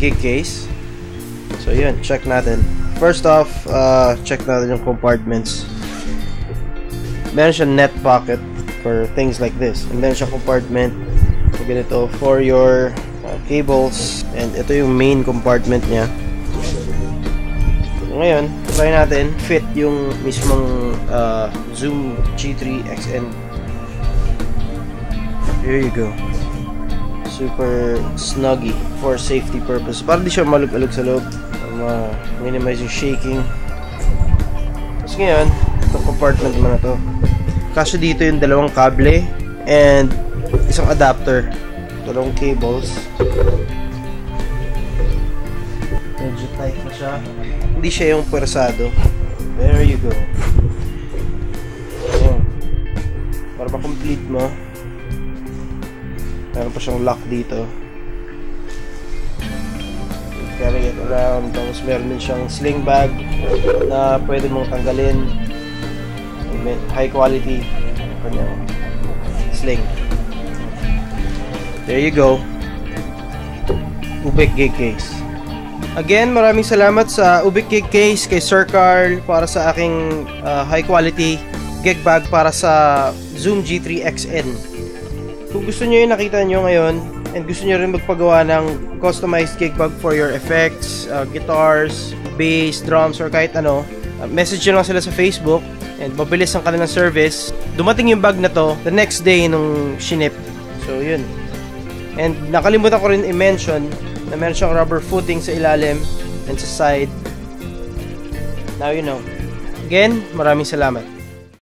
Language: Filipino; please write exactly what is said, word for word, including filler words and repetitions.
gig case. So yun, check natin. First off, uh, check natin yung compartments. Meron siya net pocket for things like this. And meron siya compartment so ganito for your uh, cables. And ito yung main compartment niya. So, ngayon, try natin fit yung mismong uh, Zoom G three X N. Here you go. Super snuggy for safety purpose. Para di siya malug-alug sa loob. Uh, minimize yung shaking. Tapos ngayon, itong compartment naman na to. Kasi dito yung dalawang kable and isang adapter. Dalawang cables. Medyo tight na siya. Hindi siya yung pwersado. There you go. Ayan. Para ma-complete mo. Meron pa siyang lock dito. Carry it around. Tapos meron din siyang sling bag na pwede mong tanggalin. High quality kanyang sling. There you go. Ubik gig case. Again, maraming salamat sa Ubik gig case kay Sir Carl para sa aking uh, high quality gig bag para sa Zoom G three X N. Kung gusto nyo yung nakita nyo ngayon and gusto nyo rin magpagawa ng customized gig bag for your effects, uh, guitars, bass, drums, or kahit ano, uh, message nyo lang sila sa Facebook and mabilis ang kanilang service. Dumating yung bag na to the next day nung shinip. So yun. And nakalimutan ko rin i-mention na meron siyang rubber footing sa ilalim and sa side. Now you know. Again, maraming salamat.